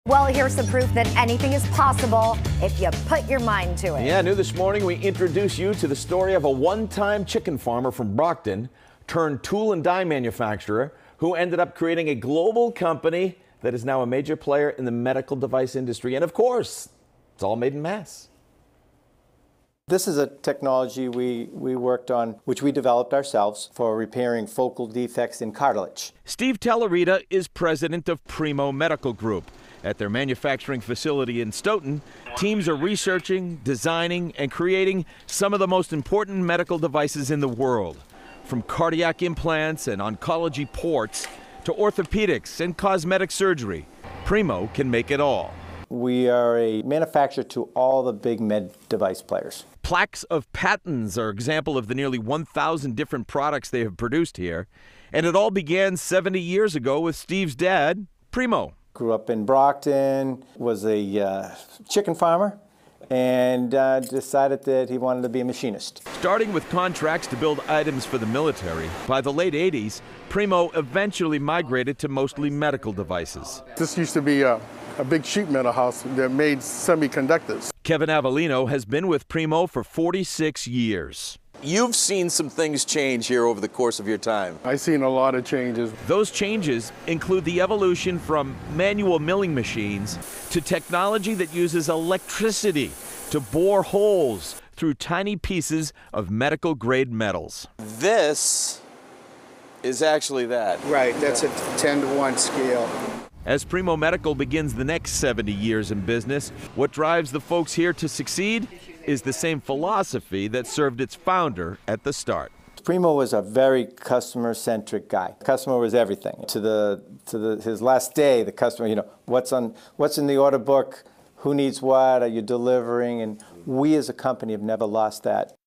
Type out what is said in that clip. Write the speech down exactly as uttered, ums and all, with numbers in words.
Well, here's some proof that anything is possible if you put your mind to it. Yeah, new this morning, we introduce you to the story of a one-time chicken farmer from Brockton turned tool and die manufacturer who ended up creating a global company that is now a major player in the medical device industry. And of course, it's all made in mass. This is a technology we, we worked on, which we developed ourselves for repairing focal defects in cartilage. Steve Tellerita is president of Primo Medical Group. At their manufacturing facility in Stoughton, teams are researching, designing, and creating some of the most important medical devices in the world. From cardiac implants and oncology ports to orthopedics and cosmetic surgery, Primo can make it all. We are a manufacturer to all the big med device players. Plaques of patents are an example of the nearly one thousand different products they have produced here. And it all began seventy years ago with Steve's dad, Primo. Grew up in Brockton, was a uh, chicken farmer, and uh, decided that he wanted to be a machinist. Starting with contracts to build items for the military, by the late eighties, Primo eventually migrated to mostly medical devices. This used to be a, a big sheet metal house that made semiconductors. Kevin Avellino has been with Primo for forty-six years. You've seen some things change here over the course of your time. I've seen a lot of changes. Those changes include the evolution from manual milling machines to technology that uses electricity to bore holes through tiny pieces of medical-grade metals. This is actually that. Right, that's a ten to one scale. As Primo Medical begins the next seventy years in business, what drives the folks here to succeed is the same philosophy that served its founder at the start. Primo was a very customer-centric guy. The customer was everything. To the to the his last day, the customer, you know, what's on what's in the order book, who needs what, are you delivering? And we as a company have never lost that